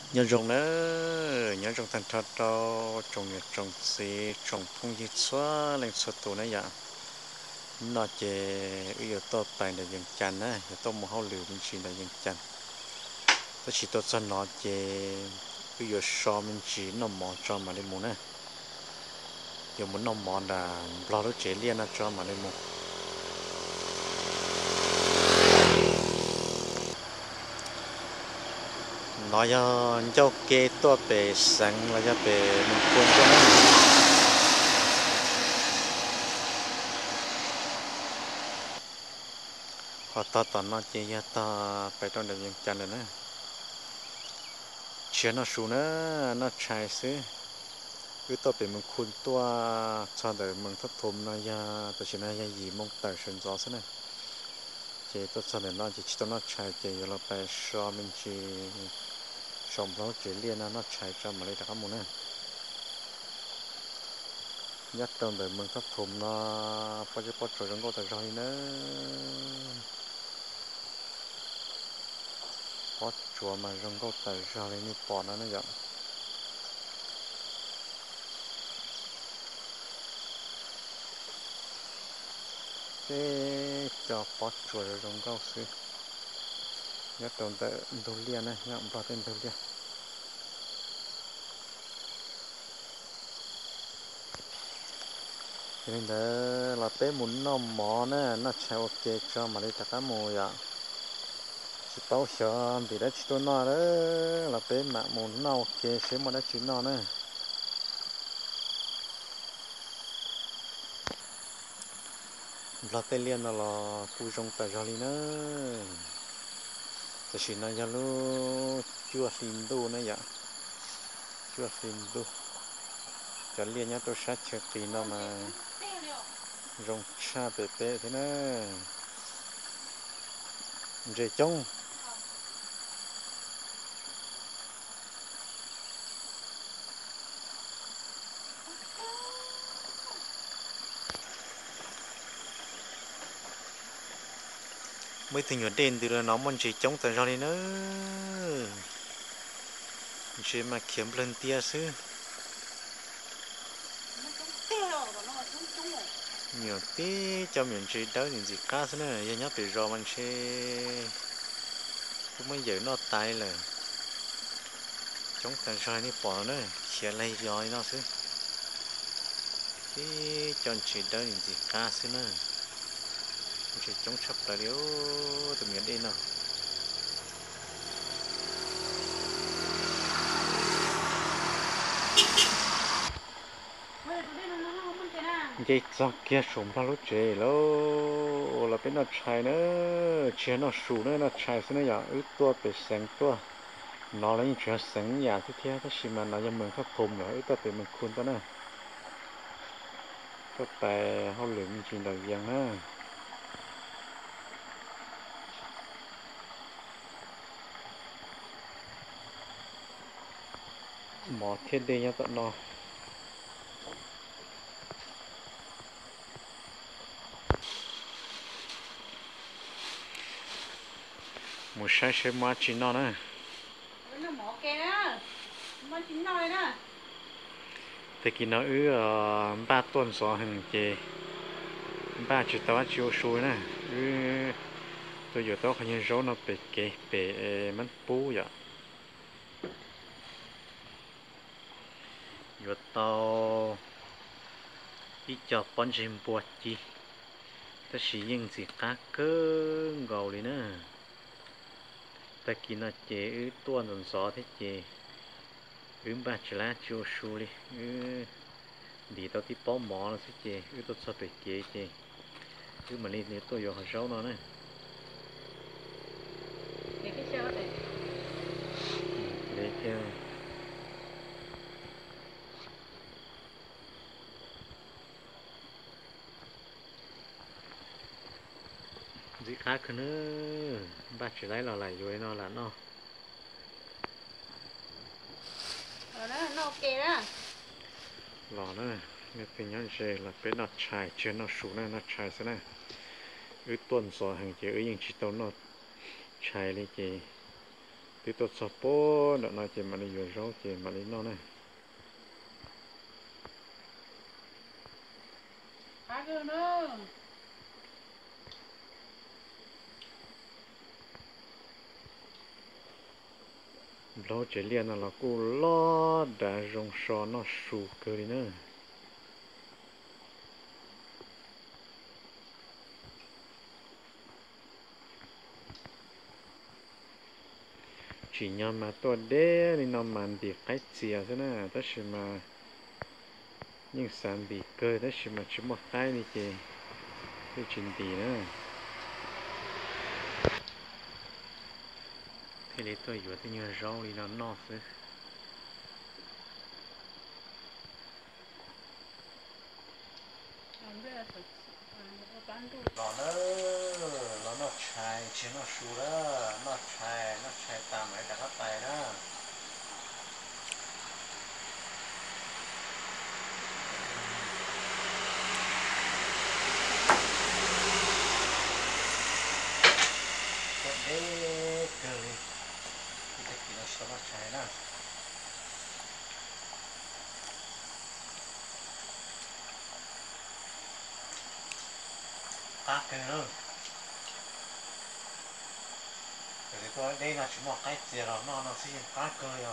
nhớ rồng nữa nhớ rồng thành thật đó trồng nhật trồng xí trồng phong như xóa lên số tụ nữa vậy nó chỉ yếu tố tài là dừng chăn á yếu tố một hậu liều mình chỉ là dừng chăn tôi chỉ tôi cho nó chỉ yếu so mình chỉ nó mò cho mà đi muốn á yếu muốn nó mò là lo nó chế liên cho mà đi muốn nó cho cáiตัวเปสังแล้วจะเปมันควรตัวนั้นพอตอนนั้นเจียตาไปตอนเดินยังจันเลยนะเชื่อน่าสูนะน่าใช้ซื้อคือตัวเป็นมันควรตัวชาเดินมันทับทมนายาตัวชนะยาหยีมงแต่เฉินจอซะนะเจตัวชาเดินน่าจะชิดตัวน่าใช้เจเราไปชอมันจีชมเราเจเลียนน่าใช้จำมาเลยแต่ข้ามูนะยัดตอนเดินมันทับทมนะพอจะปลดจอยก็แต่รอยนะปลดจัวมาจังก็แต่รอยนี่ปอดนะเนี่ยเจ๊จะปลดจัวจังก็สิยัดตอนแต่ดูเลียนะยัดปลาเต็มดูเลียนี่เด้อเราเป๊ะหมุนน้อมหมอนะน่าใช้โอเคจะมาเลยตะก้าโมยะสิเต้าเชื่อมดีได้ชิตัวนอเด้อเราเป๊ะหมาหมุนน้าโอเคเชื่อมาได้ชินอนะเราเต้เลียนเรากูจงแต่จอลีนะแต่ชินนะยาลูจัวฟินดูนะยะจัวฟินดูจะเลียนยะตัวชัดเชื่อฟินอมาrong cha bể bể thế nè rễ trông mới thì nhỏ đèn từ nó muốn rễ trông tại sao đi nữa rễ mà kiếm lên tia xứ nhiều tí cho mình rễ đó những gì cá xứ nữa giờ nhớ bị rò mình sẽ cũng mới giờ nó tay là chống tại sao đi bỏ nữa sẽ lấy rồi nó xứ tí cho rễ đó những gì cá xứ nữa sẽ chống sắp lại liếu từ miền đi nào cái sao kia sủng ra lúc chế lô là bên nó chạy nữa chế nó sủng nữa nó chạy xin nó giờ ứ tua bị sáng tua nó lấy những chuyện sáng nhà thế thế thế xí mà nó giờ mình khắc phục rồi ứ tua bị mình khuôn tua nữa có tài họ luyện mình chỉ đầu giang nữa mỏ thiên đi nha tận nó một sáng sớm mà chỉ nó nữa nó mỏ kè đó mà chỉ nói đó thì khi nó ứ 3 tuần số hàng chế 3 triệu tao chiều xuôi nè ứ tôi giờ tao không nhớ rõ nó bị kề bị mất bú vậy giờ tao ít cho bón chim bùa chi ta chỉ những gì cá cơ gầu đi nữa ta khi nó chế ứ tuần tuần số thế chế ứ 3 triệu chiều xuôi đi đi tao tí bó mỏ nó sẽ chế tao sao bị chế chế mà đi nếu tôi giờ họ xấu nó này để cái xe này để theo gì khác nữa 3 triệu là lại rồi nó là nó đó nó kè đó lò nữa nghe tiếng nhắn chơi là bé nó chạy chơi nó sủ này nó chạy thế này tuần số hàng chế những chỉ tao nó chạy lên chế thì tôi sắp bố đợt này chỉ mà đi vừa rau chỉ mà đi nó này Hả cơ nữa. lo chỉ liền là cô lo đã rong sò nó sù cơ đi nữa chỉ nhầm mà tôi đế thì nó màn bị cái chia thế nè tất nhiên mà nhưng sản bị cơ tất nhiên mà chỉ một cái này kì cái chuyện gì nữa thế để tôi vừa tôi nhớ rau đi nó nữa Làm bây giờ phải bán đồ. nó chạy chỉ nó sù đó nó chạy tạm ấy đã có tài đó có đế cơ đi cái gì nó sao nó chạy đó cá cơ nữa rồi tôi đây là chỉ một cái gì rồi nó sẽ cá cơ rồi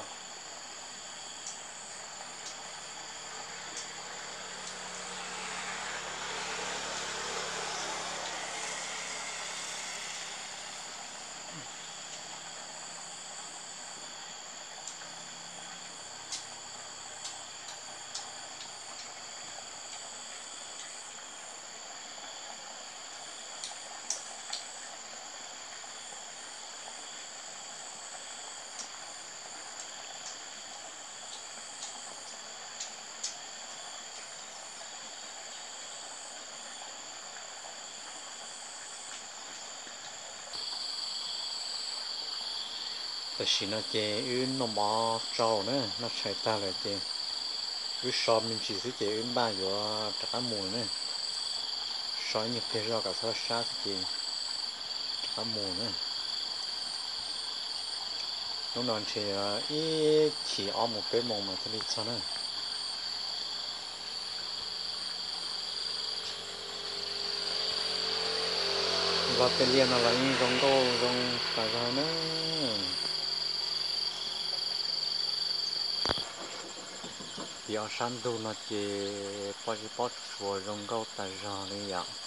แต่สิ่งนั้นเจอื่นน้ำมันเจ้าเนี่ยน่าใช้ตาเลยเจอื่นชอบมันจีสิเจอื่นบ้านอยู่ตะมูเนี่ยชอบมีเพลย์กับสาวชาติเจตะมูเนี่ยน้องนอนเชียอีขี่อ้อมหมกเป็นมองมาทะเลซะเนี่ยว่าเป็นเรียนอะไรนี่ตรงโตตรงตาจาเนี่ยgiờ sáng đồ nó chỉ bỏ chỉ bỏ chùa rong câu tại giờ này vậy